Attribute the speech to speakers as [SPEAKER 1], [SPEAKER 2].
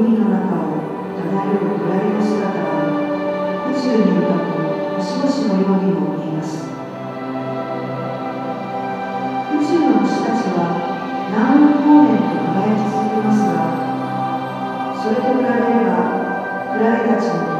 [SPEAKER 1] 海の中を漂うクラゲの姿は宇宙に浮かぶ星々のようにも見えます。宇宙の星たちは南欧方面と輝き続けますが、それと比べればクラゲたちの